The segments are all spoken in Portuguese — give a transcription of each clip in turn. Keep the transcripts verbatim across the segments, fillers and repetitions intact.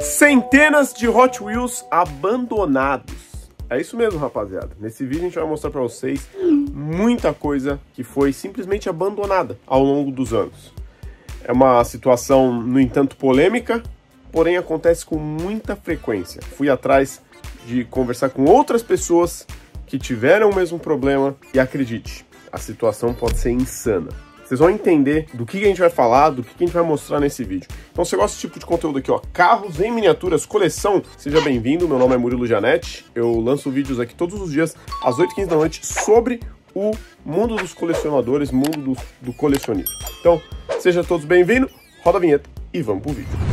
Centenas de Hot Wheels abandonados. É isso mesmo, rapaziada. Nesse vídeo a gente vai mostrar pra vocês muita coisa que foi simplesmente abandonada ao longo dos anos. É uma situação, no entanto, polêmica, porém acontece com muita frequência. Fui atrás de conversar com outras pessoas que tiveram o mesmo problema e acredite, a situação pode ser insana. Vocês vão entender do que a gente vai falar, do que a gente vai mostrar nesse vídeo. Então, se você gosta desse tipo de conteúdo aqui, ó, carros em miniaturas, coleção, seja bem-vindo. Meu nome é Murilo Janete. Eu lanço vídeos aqui todos os dias, às oito e quinze da noite, sobre o mundo dos colecionadores, mundo do, do colecionismo. Então, sejam todos bem-vindos, roda a vinheta e vamos pro vídeo.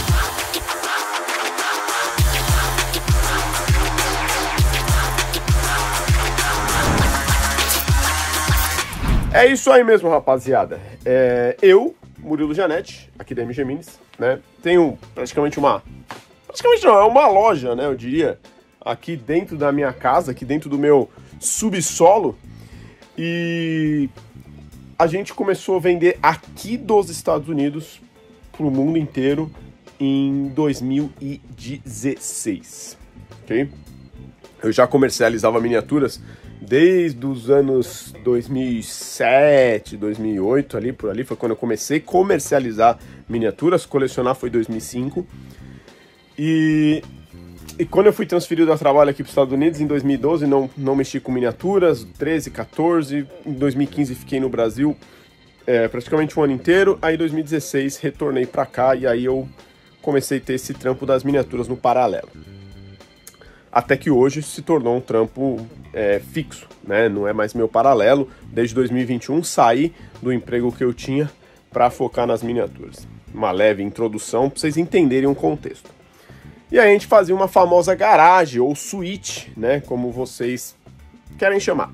É isso aí mesmo, rapaziada. É, eu, Murilo Janete, aqui da M G Minis, né? Tenho praticamente uma... Praticamente não, é uma loja, né? Eu diria, aqui dentro da minha casa, aqui dentro do meu subsolo. E a gente começou a vender aqui dos Estados Unidos pro mundo inteiro em dois mil e dezesseis, ok? Eu já comercializava miniaturas desde os anos dois mil e sete, dois mil e oito, ali por ali, foi quando eu comecei a comercializar miniaturas, colecionar foi dois mil e cinco. E, e quando eu fui transferido a trabalho aqui para os Estados Unidos, em dois mil e doze, não, não mexi com miniaturas, treze, quatorze, em dois mil e quinze fiquei no Brasil é, praticamente um ano inteiro, aí em dois mil e dezesseis retornei para cá e aí eu comecei a ter esse trampo das miniaturas no paralelo. Até que hoje se tornou um trampo é, fixo, né? Não é mais meu paralelo. Desde dois mil e vinte e um saí do emprego que eu tinha para focar nas miniaturas. Uma leve introdução para vocês entenderem o contexto. E aí a gente fazia uma famosa garagem ou suíte, né? Como vocês querem chamar.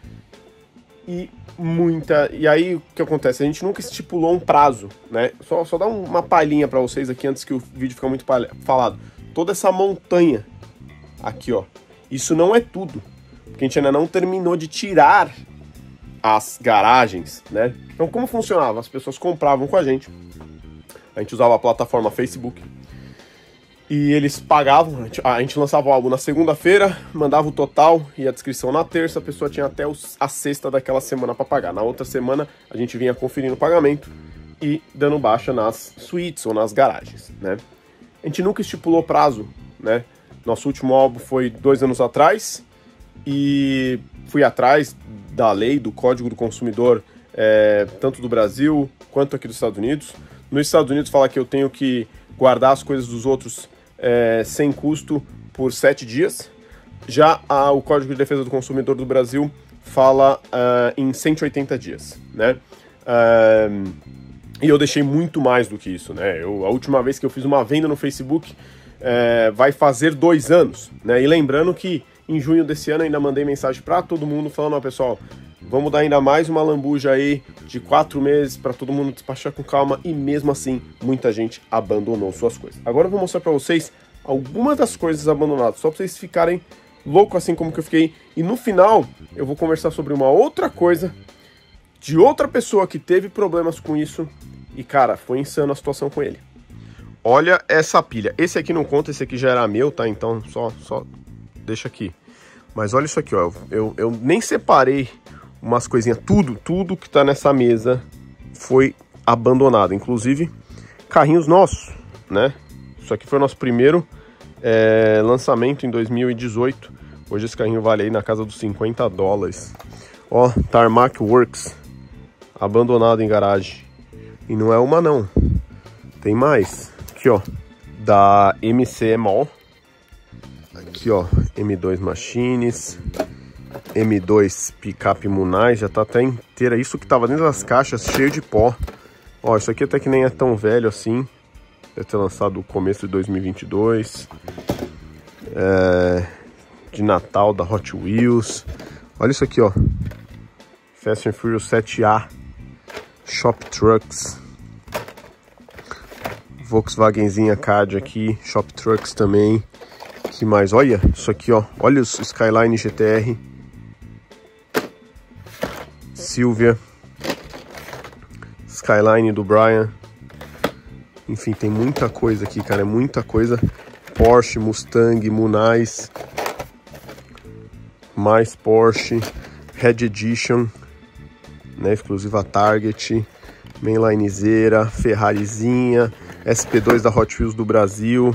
E muita... E aí o que acontece? A gente nunca estipulou um prazo, né? Só, só dar uma palhinha para vocês aqui antes que o vídeo fique muito falado. Toda essa montanha aqui, ó, isso não é tudo, porque a gente ainda não terminou de tirar as garagens, né? Então, como funcionava? As pessoas compravam com a gente, a gente usava a plataforma Facebook, e eles pagavam, a gente, a gente lançava o álbum na segunda-feira, mandava o total e a descrição na terça, a pessoa tinha até os, a sexta daquela semana para pagar. Na outra semana, a gente vinha conferindo o pagamento e dando baixa nas suítes ou nas garagens, né? A gente nunca estipulou prazo, né? Nosso último álbum foi dois anos atrás e fui atrás da lei, do Código do Consumidor, é, tanto do Brasil quanto aqui dos Estados Unidos. Nos Estados Unidos fala que eu tenho que guardar as coisas dos outros é, sem custo por sete dias. Já a, o Código de Defesa do Consumidor do Brasil fala uh, em cento e oitenta dias, né? Uh, e eu deixei muito mais do que isso, né? Eu, a última vez que eu fiz uma venda no Facebook... É, vai fazer dois anos, né? E lembrando que em junho desse ano ainda mandei mensagem para todo mundo falando, ó, pessoal, vamos dar ainda mais uma lambuja aí de quatro meses para todo mundo despachar com calma, e mesmo assim muita gente abandonou suas coisas. Agora eu vou mostrar para vocês algumas das coisas abandonadas, só para vocês ficarem loucos assim como que eu fiquei, e no final eu vou conversar sobre uma outra coisa de outra pessoa que teve problemas com isso e, cara, foi insano a situação com ele. Olha essa pilha. Esse aqui não conta, esse aqui já era meu, tá? Então só, só deixa aqui. Mas olha isso aqui, ó. Eu, eu nem separei umas coisinhas. Tudo, tudo que tá nessa mesa foi abandonado. Inclusive, carrinhos nossos, né? Isso aqui foi o nosso primeiro é, lançamento em dois mil e dezoito. Hoje esse carrinho vale aí na casa dos cinquenta dólares. Ó, Tarmac Works. Abandonado em garagem. E não é uma, não. Tem mais. Aqui, ó, da M C Mall. Aqui, ó, M dois Machines, M dois Pickup Munai, já tá até inteira. Isso que tava dentro das caixas, cheio de pó. Ó, isso aqui até que nem é tão velho assim. Deve ter lançado no começo de dois mil e vinte e dois. É, de Natal, da Hot Wheels. Olha isso aqui, ó. Fast and Furious sete A. Shop Trucks. Volkswagenzinha Card aqui, Shop Trucks também. Que mais? Olha isso aqui, ó. Olha os Skyline G T R. Silvia. Skyline do Brian. Enfim, tem muita coisa aqui, cara, é muita coisa. Porsche, Mustang, Munais, mais Porsche, Red Edition, né, exclusiva Target, Mainlinezeira, Ferrarizinha, S P dois da Hot Wheels do Brasil,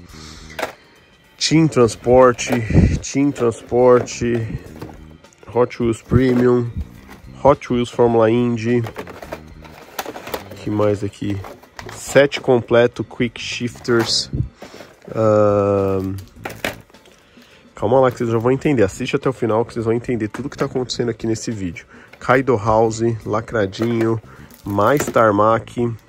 Team Transport, Team Transport, Hot Wheels Premium, Hot Wheels Fórmula Indy, que mais aqui? Set completo, Quick Shifters. Uh... Calma lá que vocês já vão entender. Assiste até o final que vocês vão entender tudo que tá acontecendo aqui nesse vídeo. Kaido House, lacradinho, mais Tarmac, uh,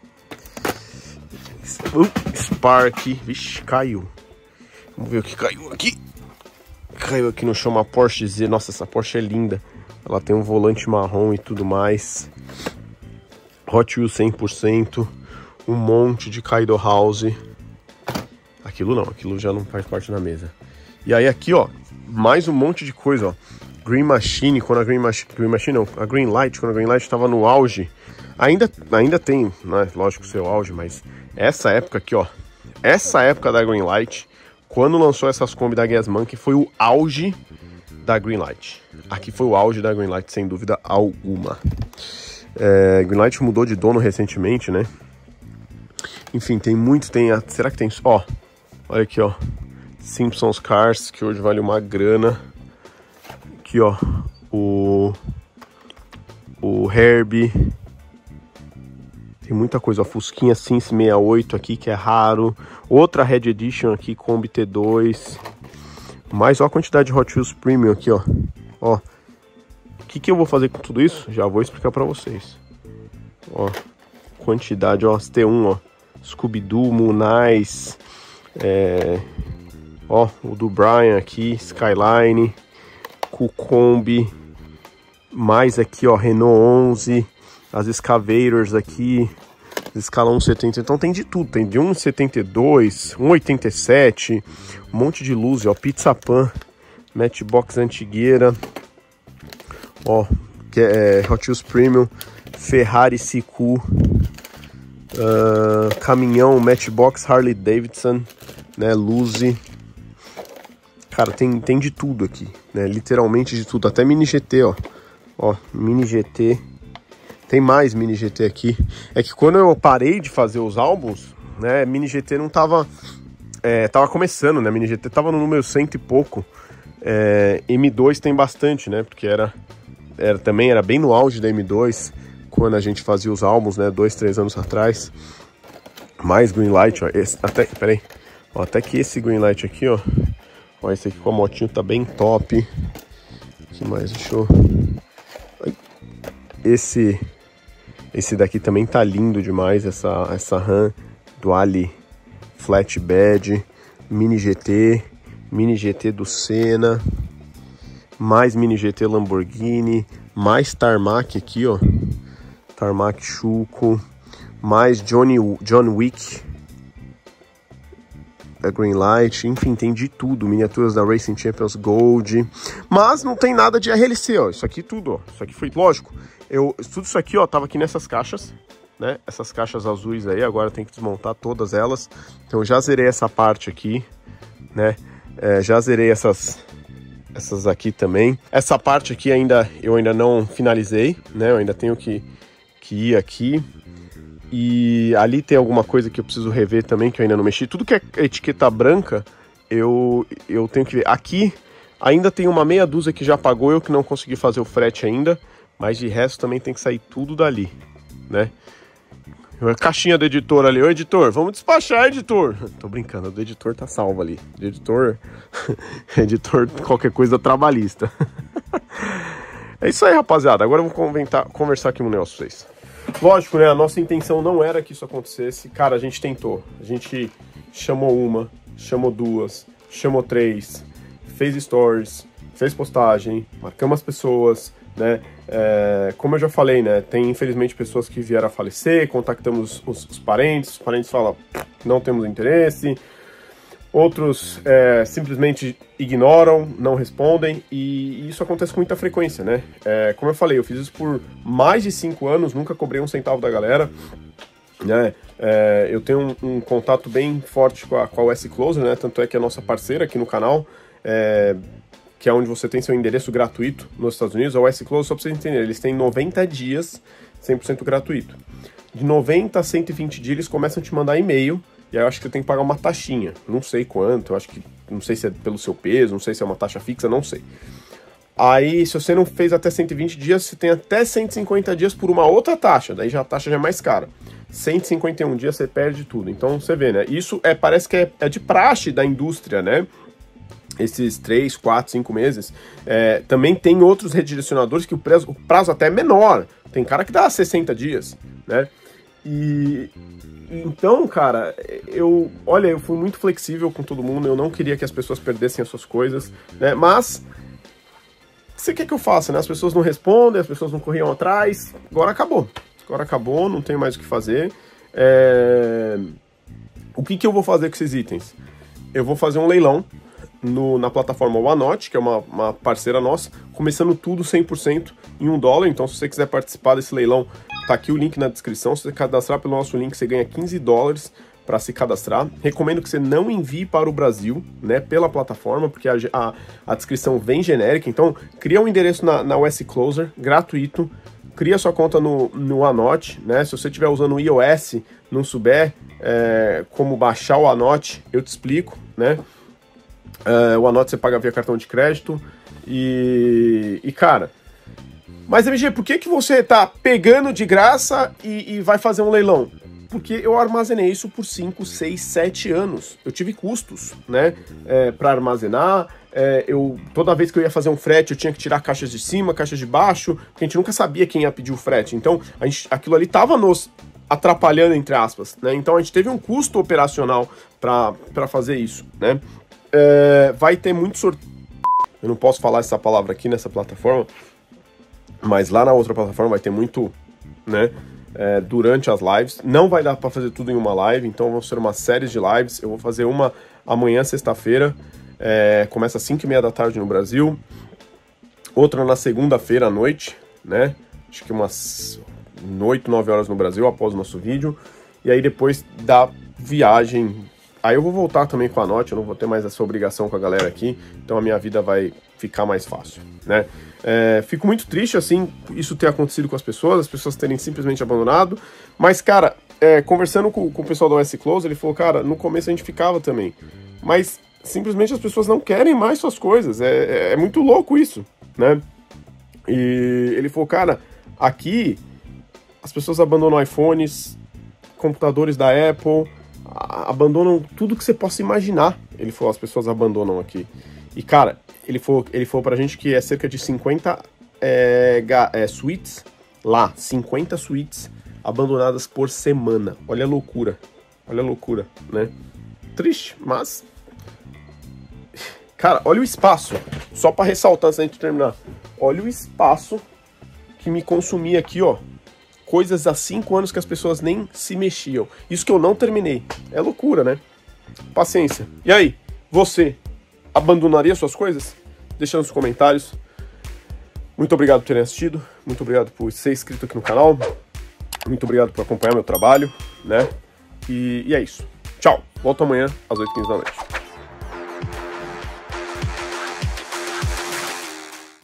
Spark, vixe, caiu. Vamos ver o que caiu aqui. Caiu aqui no chão uma Porsche Z. Nossa, essa Porsche é linda. Ela tem um volante marrom e tudo mais. Hot Wheels cem por cento. Um monte de Kaido House. Aquilo não, aquilo já não faz parte da mesa. E aí aqui, ó, mais um monte de coisa, ó. Green Machine, quando a Green Machine, Green Machine não, a Green Light, quando a Green Light estava no auge. Ainda, ainda tem, né, lógico, seu auge, mas essa época aqui, ó. Essa época da Green Light, quando lançou essas Kombi da Gasman, foi o auge da Green Light. Aqui foi o auge da Green Light, sem dúvida alguma. É, Green Light mudou de dono recentemente, né? Enfim, tem muito, tem... A, será que tem... Ó, olha aqui, ó. Simpsons Cars, que hoje vale uma grana. Aqui, ó. O... O Herbie. Tem muita coisa, ó. Fusquinha Since sessenta e oito aqui, que é raro. Outra Red Edition aqui, Kombi T dois. Mais, ó, a quantidade de Hot Wheels Premium aqui, ó. Ó. O que que eu vou fazer com tudo isso? Já vou explicar pra vocês. Ó. Quantidade, ó. T um, ó. Scooby-Doo, Munais, é, ó, o do Brian aqui, Skyline, Kombi, mais aqui, ó, Renault onze, as Excavators aqui, escalão setenta, então tem de tudo, tem de um setenta e dois, um oitenta e sete, um monte de luz, ó, Pizza Pan, Matchbox antigueira, ó, que é Hot Wheels Premium, Ferrari C Q, Uh, caminhão, Matchbox, Harley Davidson, né, Luzi. Cara, tem, tem de tudo aqui, né, literalmente de tudo, até Mini G T, ó, ó, Mini G T, tem mais Mini G T aqui. É que quando eu parei de fazer os álbuns, né, Mini G T não tava, é, tava começando, né, Mini G T tava no número cento e pouco, é, M dois tem bastante, né, porque era, era, também era bem no auge da M dois, quando a gente fazia os álbuns, né, dois, três anos atrás. Mais Greenlight, ó, esse, até, peraí, ó, até que esse Greenlight aqui, ó, ó, esse aqui com a motinho tá bem top. Que mais, deixa eu... Esse, esse daqui também tá lindo demais, essa, essa RAM Duale Flatbed, Mini G T, Mini G T do Senna, mais Mini G T Lamborghini, mais Tarmac aqui, ó, Tarmac Chuco, mais Johnny, John Wick, da Greenlight, enfim, tem de tudo, miniaturas da Racing Champions Gold, mas não tem nada de R L C, ó, isso aqui tudo, ó, isso aqui foi, lógico, eu, tudo isso aqui, ó, tava aqui nessas caixas, né, essas caixas azuis aí, agora tem que desmontar todas elas, então eu já zerei essa parte aqui, né, é, já zerei essas... essas aqui também, essa parte aqui ainda, eu ainda não finalizei, né, eu ainda tenho que que ir aqui, e ali tem alguma coisa que eu preciso rever também, que eu ainda não mexi. Tudo que é etiqueta branca, eu, eu tenho que ver. Aqui ainda tem uma meia dúzia que já pagou, eu que não consegui fazer o frete ainda, mas de resto também tem que sair tudo dali, né? A caixinha do editor ali, ô editor, vamos despachar, editor. Tô brincando, o do editor tá salvo ali. O editor, editor qualquer coisa trabalhista. É isso aí, rapaziada. Agora eu vou comentar, conversar aqui com vocês. Lógico, né? A nossa intenção não era que isso acontecesse. Cara, a gente tentou. A gente chamou uma, chamou duas, chamou três, fez stories, fez postagem, marcamos as pessoas, né? É, como eu já falei, né? Tem infelizmente pessoas que vieram a falecer, contactamos os, os parentes, os parentes falam, não temos interesse. Outros é, simplesmente ignoram, não respondem, e isso acontece com muita frequência, né? É, como eu falei, eu fiz isso por mais de cinco anos, nunca cobrei um centavo da galera, né? É, eu tenho um, um contato bem forte com a, com a U S Closer, né? Tanto é que é a nossa parceira aqui no canal, é, que é onde você tem seu endereço gratuito nos Estados Unidos. A U S Closer, só para vocês entenderem, eles têm noventa dias cem por cento gratuito. De noventa a cento e vinte dias eles começam a te mandar e-mail, e aí eu acho que você tem que pagar uma taxinha. Não sei quanto, eu acho que, não sei se é pelo seu peso, não sei se é uma taxa fixa, não sei. Aí, se você não fez até cento e vinte dias, você tem até cento e cinquenta dias por uma outra taxa, daí já a taxa já é mais cara. cento e cinquenta e um dias você perde tudo. Então, você vê, né? Isso é, parece que é, é de praxe da indústria, né? Esses três, quatro, cinco meses. É, também tem outros redirecionadores que o prazo, o prazo até é menor. Tem cara que dá sessenta dias, né? E então, cara, eu, olha, eu fui muito flexível com todo mundo, eu não queria que as pessoas perdessem as suas coisas, né? Mas o que você quer que eu faça, né? As pessoas não respondem, as pessoas não corriam atrás, agora acabou. Agora acabou, não tem mais o que fazer. É... O que que eu vou fazer com esses itens? Eu vou fazer um leilão no, na plataforma OneNote, que é uma, uma parceira nossa, começando tudo cem por cento em um dólar. Então, se você quiser participar desse leilão, tá aqui o link na descrição. Se você cadastrar pelo nosso link, você ganha quinze dólares para se cadastrar. Recomendo que você não envie para o Brasil, né, pela plataforma, porque a, a, a descrição vem genérica. Então, cria um endereço na, na U S Closer, gratuito. Cria sua conta no, no OneNote, né? Se você estiver usando o iOS, não souber é, como baixar o OneNote, eu te explico, né? É, o OneNote você paga via cartão de crédito e, e cara... Mas, M G, por que que você tá pegando de graça e, e vai fazer um leilão? Porque eu armazenei isso por cinco, seis, sete anos. Eu tive custos, né, é, para armazenar. É, eu, toda vez que eu ia fazer um frete, eu tinha que tirar caixas de cima, caixas de baixo, porque a gente nunca sabia quem ia pedir o frete. Então, a gente, aquilo ali tava nos atrapalhando, entre aspas, né? Então, a gente teve um custo operacional para fazer isso, né? É, vai ter muito sorteio. Eu não posso falar essa palavra aqui nessa plataforma, mas lá na outra plataforma vai ter muito, né? É, durante as lives. Não vai dar para fazer tudo em uma live, então vão ser uma série de lives. Eu vou fazer uma amanhã, sexta-feira, é, começa às cinco e meia da tarde no Brasil, outra na segunda-feira à noite, né? Acho que umas oito, nove horas no Brasil, após o nosso vídeo, e aí depois da viagem. Aí eu vou voltar também com a Note, eu não vou ter mais essa obrigação com a galera aqui, então a minha vida vai ficar mais fácil, né? É, fico muito triste, assim, isso ter acontecido com as pessoas, as pessoas terem simplesmente abandonado, mas, cara, é, conversando com, com o pessoal da U S Closer, ele falou, cara, no começo a gente ficava também, mas simplesmente as pessoas não querem mais suas coisas, é, é, é muito louco isso, né? E ele falou, cara, aqui as pessoas abandonam iPhones, computadores da Apple, abandonam tudo que você possa imaginar. Ele falou, as pessoas abandonam aqui. E, cara, ele falou, ele falou pra gente que é cerca de cinquenta é, é, suítes lá, cinquenta suítes abandonadas por semana. Olha a loucura, olha a loucura, né? Triste, mas... Cara, olha o espaço, só pra ressaltar antes da gente terminar. Olha o espaço que me consumia aqui, ó. Coisas há cinco anos que as pessoas nem se mexiam. Isso que eu não terminei. É loucura, né? Paciência. E aí, você abandonaria suas coisas? Deixa nos comentários. Muito obrigado por terem assistido. Muito obrigado por ser inscrito aqui no canal. Muito obrigado por acompanhar meu trabalho, né? E, e é isso. Tchau. Volto amanhã às oito e quinze da noite.